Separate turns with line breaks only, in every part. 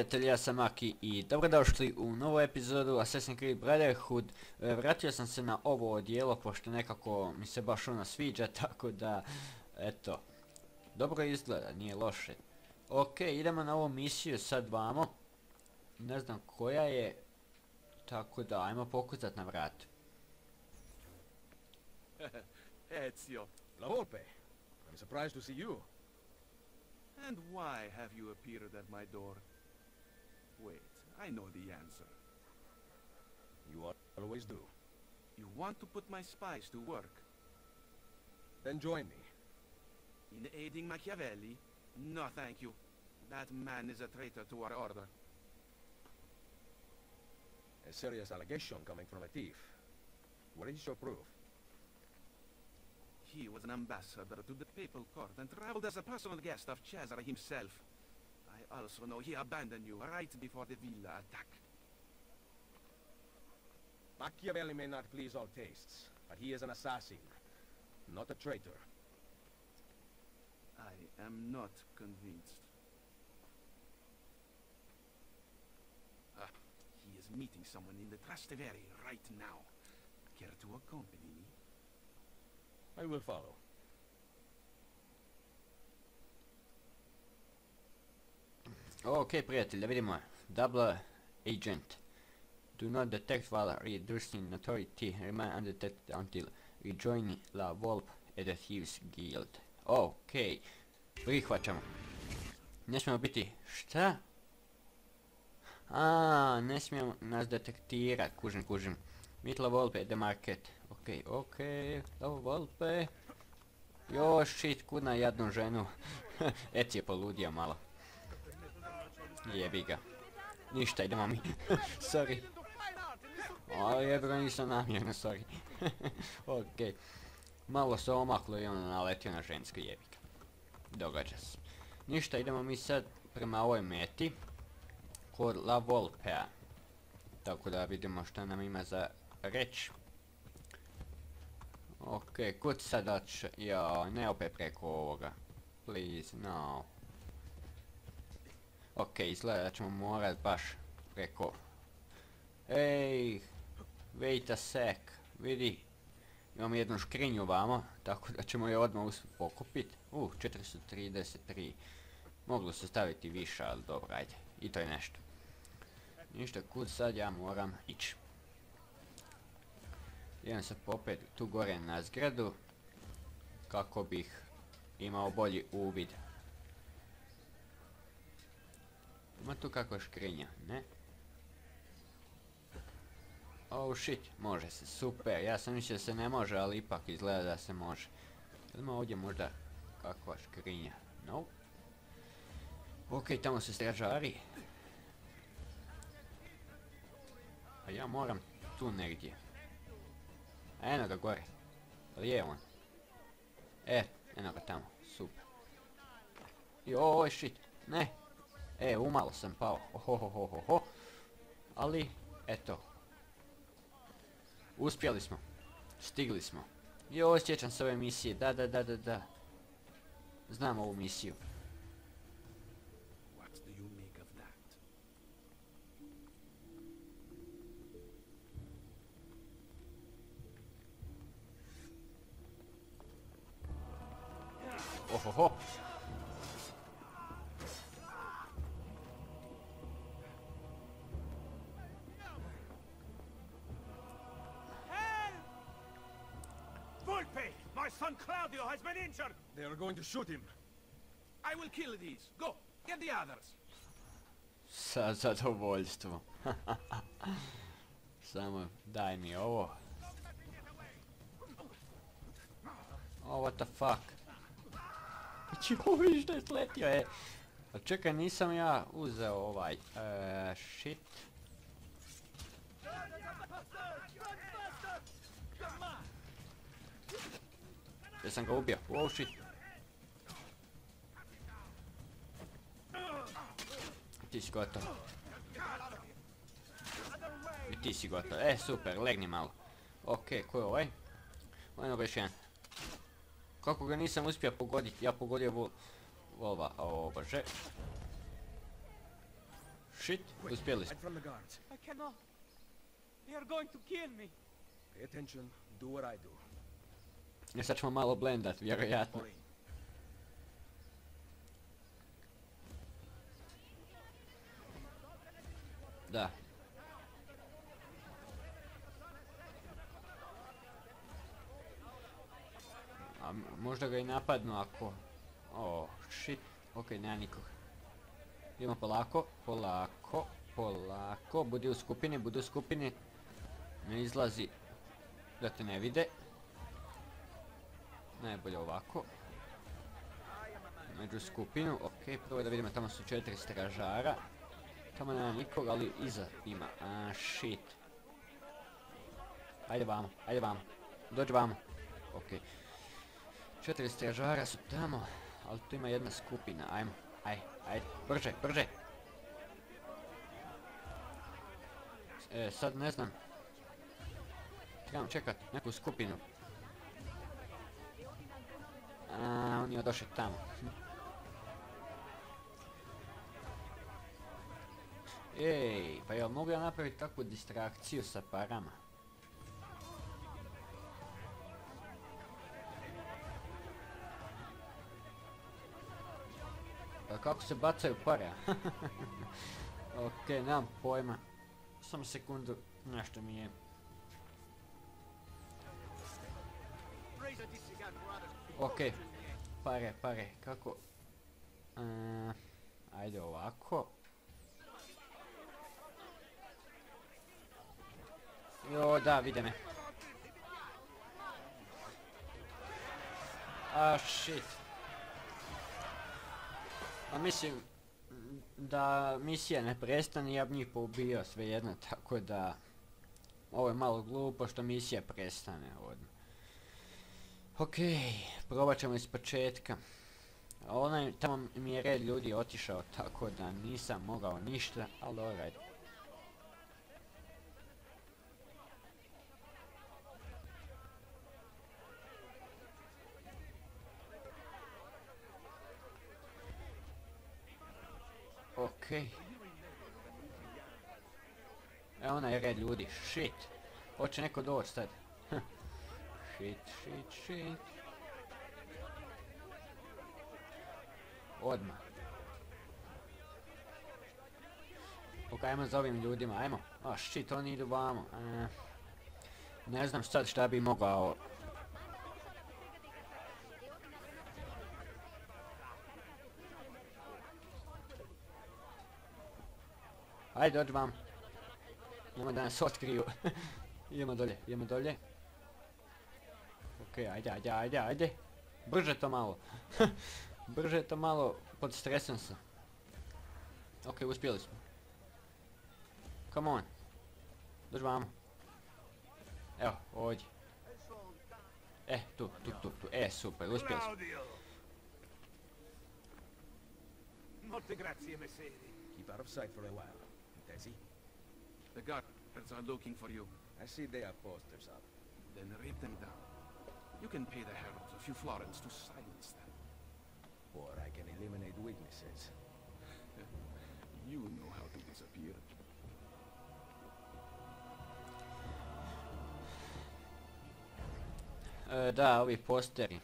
prijatelji, ja sam Aki i dobrodošli u novu epizodu Assassin's Creed Brotherhood. Vratio sam se na ovo odijelo pošto nekako mi se baš ono sviđa, tako da, eto, dobro izgleda, nije loše. Ok, idemo na ovu misiju sad vamo. Ne znam koja je, tako da, ajmo pokucat na vrat.
Ezio,
La Volpe, I'm surprised to see you.
and why have you appeared at my door? Wait, I know the answer.
You always do.
You want to put my spies to work.
Then join me.
In aiding Machiavelli? No, thank you. That man is a traitor to our order.
A serious allegation coming from a thief. What is your proof?
He was an ambassador to the papal court and traveled as a personal guest of Cesare himself. I also know he abandoned you right before the villa attack.
Machiavelli may not please all tastes, but he is an assassin, not a traitor.
I am not convinced. He is meeting someone in the Trastevere right now. Care to accompany me?
I will follow.
Ok, prijatelji, da vidimo. Double agent. Do not detect while reducing authority. Remain undetected until rejoining La Volpe at the Thieves Guild. Ok, prihvaćamo. Ne smijemo biti... Šta? Ne smijemo nas detektirat, kužim. Meet La Volpe at the market. Ok, La Volpe. Još shit, kudna jadnu ženu. Eci je poludio malo. Jebi ga. Ništa, idemo mi. Sorry. Jebe ga, nisam namjerno, sorry. Ok. Malo se omaklo i ono naletio na žensko, jebi ga. Događa se. Ništa, idemo mi sad prema ovoj meti. Kod La Volpea. Tako da vidimo šta nam ima za reći. Ok, kud sad otišao? Joj, ne opet preko ovoga. Please, no. Ok, izgleda da ćemo morat baš preko... Ej, wait a sec, vidi. Imamo jednu škrinju vamo, tako da ćemo je odmah uspjeti pokupit. 433. Moglo se staviti više, ali dobro, ajde. I to je nešto. Ništa, kud sad ja moram ići. Idem se popet tu gore na zgradu, kako bih imao bolji uvid. Ima tu kakva škrinja, ne? Oh shit, može se, super, ja sam mislio da se ne može, ali ipak izgleda da se može. Ima ovdje možda kakva škrinja, no? Ok, tamo su stražari. A ja moram tu negdje. Eno ga gore. Ali je on? Eno ga tamo. Super. Joj, shit. Ne. Umalo sam pao. Ohohohoho. Ali, eto. Uspjeli smo. Stigli smo. Joj, sjećam se ove misije. Da. Znam ovu misiju.
What do you make of that?
Ohoho.
Volpe! My son Claudio has been injured!
They are going to shoot him.
I will kill these. Go, get the others.
Sa zadovoljstvom. Samo daj mi ovo. Oh, what the fuck? Joj, što je sletio, A čekaj, nisam ja uzeo ovaj, shit. Ja sam ga ubio, oh shit. Ti si gotov. I ti si gotov, super, legni malo. Ok, ko je ovaj? Eno ga još jedan. Kako ga nisam uspio pogoditi, ja pogodio volva, o bože. Shit, uspjeli smo.
Hide from the guards.
I cannot. They are going to kill me.
Pay attention. Do what I do.
I sad ćemo malo blendat, vjerojatno.
Hurry.
Da. A možda ga i napadnu ako... Oh, shit. Ok, nema nikoga. Idemo polako, polako, polako. Budi u skupini, budi u skupini. Ne izlazi da te ne vide. Najbolje ovako. Među skupinu, ok, prvo da vidimo, tamo su 4 stražara. Tamo nema nikoga, ali iza ima. A, shit. Ajde vamo, ajde vamo. Dođi vamo. Ok. 4 stražara su tamo, ali tu ima jedna skupina. Ajmo, ajde, ajde. Brže, brže. Sad ne znam. Trebam čekat neku skupinu. A, oni je došli tamo. Ej, pa jel mogu ja napraviti takvu distrakciju sa parama? Pa kako se bacaju pare? Ok, nemam pojma. Samo sekundu, nešto mi je... Ok, pare, pare, kako... Ajde ovako. Jo, da, vide me. A, shit. A mislim da misija ne prestane, ja bi njih poubio svejedno, tako da... Ovo je malo glupo što misija prestane odmah. Ok, probat ćemo iz početka. Onaj, tamo mi je red ljudi otišao, tako da nisam mogao ništa, ali alright. Ok. Evo onaj red ljudi, shit. Hoće neko doći sad. Shit, shit, shit. Odmah. Ok, ajmo za ovim ljudima, ajmo. Oh shit, oni idu vamo. Ne znam sad šta bi mogao. Ajde, dođi vam. Nemoj da nas otkriju. Idemo dolje, idemo dolje. Ok, ajde, ajde, ajde, ajde. Brže to malo. Brže to malo, pod stresom sam. Ok, uspjeli smo. Come on. Dođi vamo. Evo, ovdje. Tu. Super, uspjeli smo.
Molte grazie, messere.
Keep out of sight for a while. Desi?
The guards are looking for you.
I see they have posters up.
Then rip them down. You can pay the heralds a few florins to silence them.
Or I can eliminate witnesses.
You know how to disappear.
Da, ovi posteri.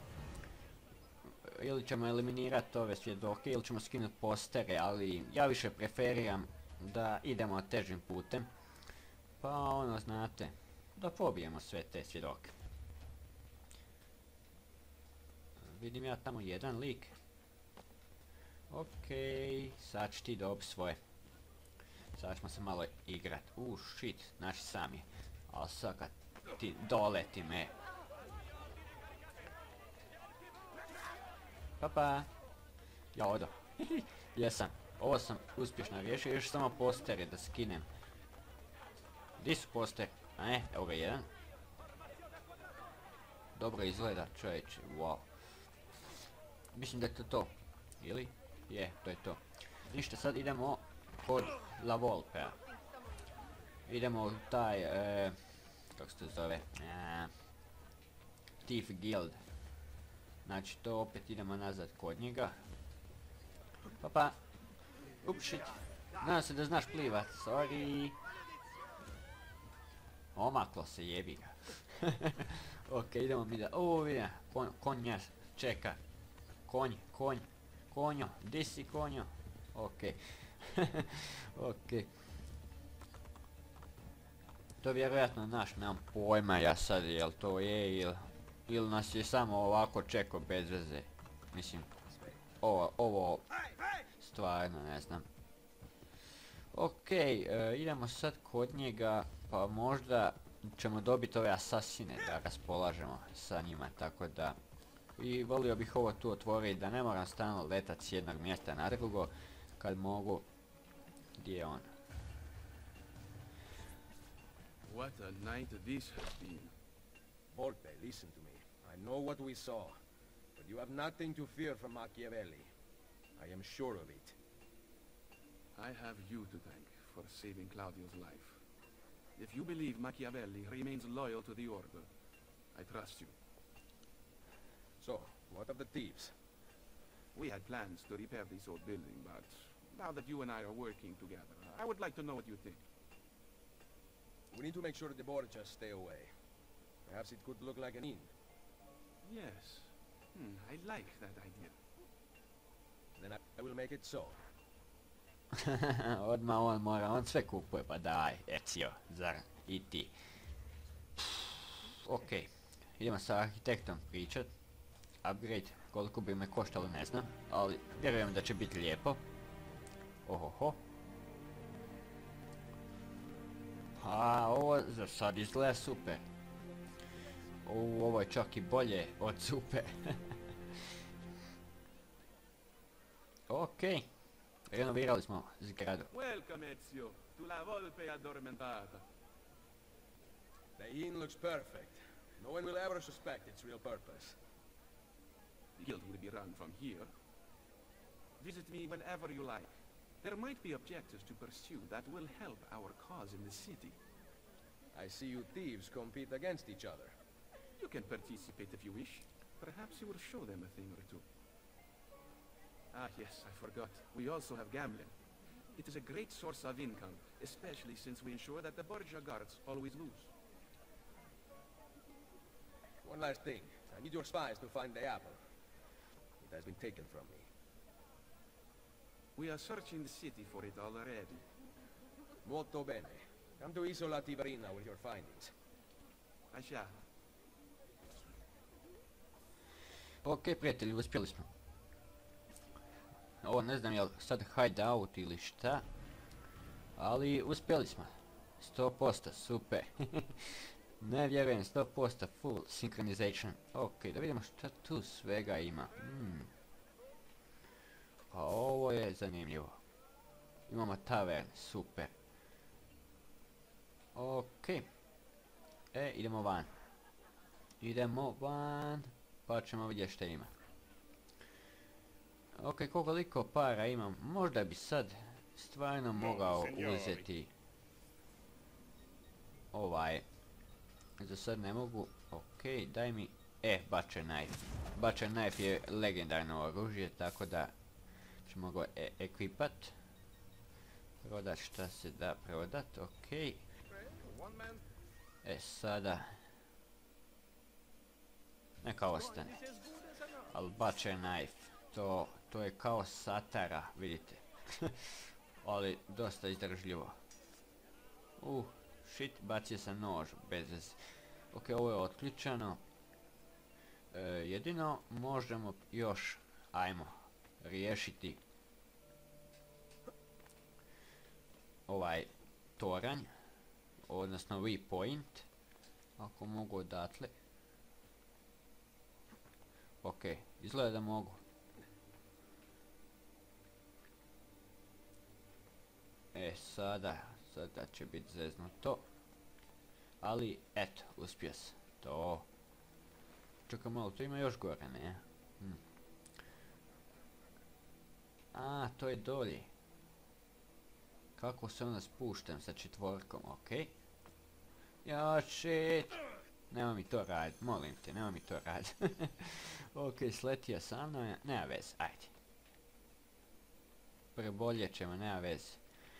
Ili ćemo eliminirati ove svjedoke, ili ćemo skinuti postere, ali ja više preferiram da idemo težim putem. Pa ono, znate, da pobijemo sve te svjedoke. Vidim ja tamo jedan lik. Ok, sad će ti dobiti svoje. Sad ćemo se malo igrat. Shit, znači sam je. Ali sad kad ti doleti me. Papa. Ja odo. Jesam. Ovo sam uspješno riješio. Još samo postere da skinem. Gdje su posteri? A ne, evo ga jedan. Dobro izgleda, čovječe. Wow. Mislim da je to to. Ili? Je, to je to. Ništa, sad idemo kod La Volpea. Idemo u taj, kako se to zove? Thief Guild. Znači to opet idemo nazad kod njega. Papa. Ups, shit. Nadam se da znaš plivat, sorry. Omaklo se, jebi ga. Ok, idemo mi da... O, vidim, konja čeka. Konjo, di si konjo? Ok. Ok. To vjerojatno naš, nemam pojma ja sad jel to je ili nas je samo ovako čekao bez veze. Mislim, ovo stvarno ne znam. Ok, idemo sad kod njega, pa možda ćemo dobiti ove asasine da raspolažemo sa njima, tako da... I volio bih ovo tu otvoriti, da ne moram stalno letat s jednog mjesta na drugo, kad mogu... Gdje je on?
What a night this has been.
Volpe, listen to me. I know what we saw, but you have nothing to fear from Machiavelli. I am sure of it.
I have you to thank for saving Claudio's life. If you believe Machiavelli remains loyal to the Order, I trust you.
So, what of the thieves?
We had plans to repair this old building, but now that you and I are working together, I would like to know what you think.
We need to make sure the Borgias stay away. Perhaps it could look like an inn.
Yes. I like that idea.
Then I will make it so.
Odmah on mora, on sve kupuje, pa daj, Ezio, zar i ti. Ok, idemo sa arhitektom pričat. Upgrade, koliko bi me koštalo ne znam, ali vjerujem da će biti lijepo. Ohoho. A ovo za sad izgleda super. Ovo je čak i bolje od super. Ok. Renovirali smo zgradu.
Welcome, Ezio, to La Volpe Addormentata.
The inn looks perfect. No one will ever suspect its real purpose.
The guild will be run from here. Visit me whenever you like. There might be objectives to pursue that will help our cause in the city.
I see you thieves compete against each other.
You can participate if you wish. Perhaps you will show them a thing or two. Ah, yes, I forgot. We also have gambling. It is a great source of income, especially since we ensure that the Borgia guards always lose.
One last thing. I need your spies to find the apple. It has been taken from me.
We are searching the city for it already.
Molto bene. Come to Isola Tiberina with your findings.
I shall.
Ok, prijatelji, uspjeli smo. Ovo ne znam jel sad hideout ili šta, ali uspjeli smo. 100%, super. Ne vjerujem, 100% full synchronization. Ok, da vidimo šta tu svega ima. Pa ovo je zanimljivo. Imamo tavern, super. Ok. Idemo van. Idemo van, pa ćemo vidjeti šta ima. Ok, koliko para imam, možda bi sad stvarno mogao uzeti ovaj. Za sad ne mogu, ok, daj mi, Butcher Knife. Butcher Knife je legendarno oružje, tako da ćemo ga ekvipat. Prodat šta se da prodat, ok. Sada, neka ostane. Ali Butcher Knife, to je kao satara, vidite. Ali dosta izdržljivo. Shit, bacio sam nož, bez veze. Ok, ovo je otključano. Jedino možemo još, ajmo, riješiti ovaj toranj, odnosno waypoint, ako mogu odatle. Ok, izgleda da mogu. Sada će biti zeznuto. Ali, eto, uspio sam. To. Čekaj malo, to ima još gore, ne? A, to je dolje. Kako se onda spuštam sa četvorkom, ok. Ja, shit. Nema mi to radit, molim te, nema mi to radit. Ok, sletio sam, nema veze, ajde. Preboljet ćemo, nema veze.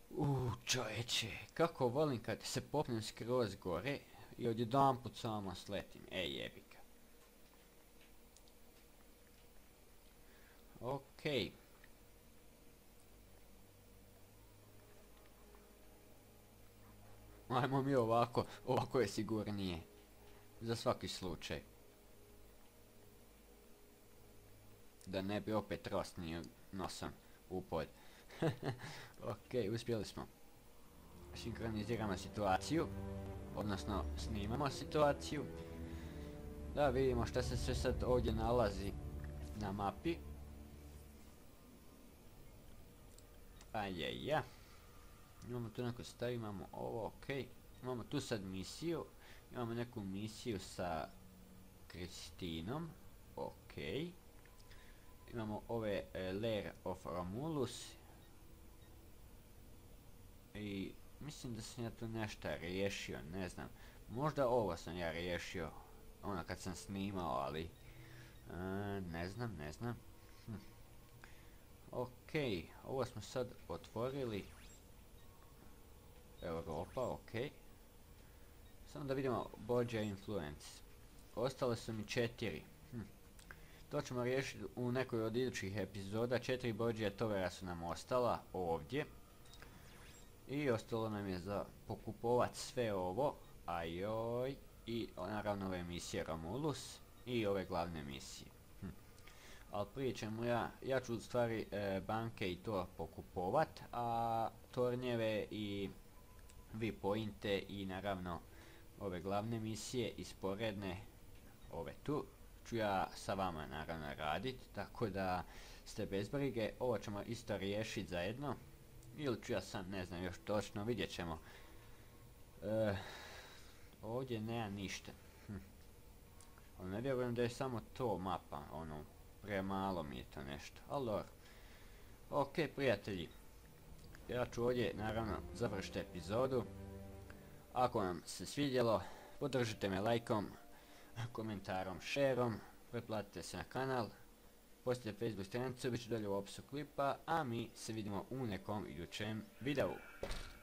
Čovječe, kako volim kad se popnem skroz gore i odjedanput samo sletim, jebika. Okej. Ajmo mi ovako, ovako je sigurnije. Za svaki slučaj. Da ne bi opet rosnio nosom u pod. Okej, uspjeli smo. Sinkroniziramo situaciju. Odnosno, snimamo situaciju. Da vidimo šta se sve sad ovdje nalazi na mapi. Ajajaj. Imamo tu neku stav, imamo ovo, okej. Imamo tu sad misiju. Imamo neku misiju sa Kristinom. Okej. Imamo ove Lair of Romulus. I mislim da sam ja tu nešto riješio, ne znam. Možda ovo sam ja riješio. Ono kad sam snimao, ali... ne znam. Okej, ovo smo sad otvorili. Europa, okej. Samo da vidimo Borgia Influence. Ostale su mi 4. To ćemo riješiti u nekoj od idućih epizoda. 4 Borgia Tovera su nam ostala ovdje. I ostalo nam je za pokupovat sve ovo. Ajoj. I naravno ove misije Romulus. I ove glavne misije. Ali prije ćemo ja ću u stvari banke i to pokupovat. A tornjeve i viewpointe i naravno ove glavne misije i sporedne ove tu ću ja sa vama naravno radit, tako da ste bez brige. Ovo ćemo isto riješiti zajedno ili ću ja sam, ne znam još točno, vidjet ćemo. Ovdje nema ništa. Ali ne vjerujem da je samo to mapa, ono, premalo mi je to nešto, ali dobro. Ok, prijatelji, ja ću ovdje naravno završiti epizodu. Ako vam se svidjelo, podržite me lajkom, komentarom, šerom, pretplatite se na kanal, posjetite Facebook stranicu, bit ću dolje u opisu klipa, a mi se vidimo u nekom idućem videu.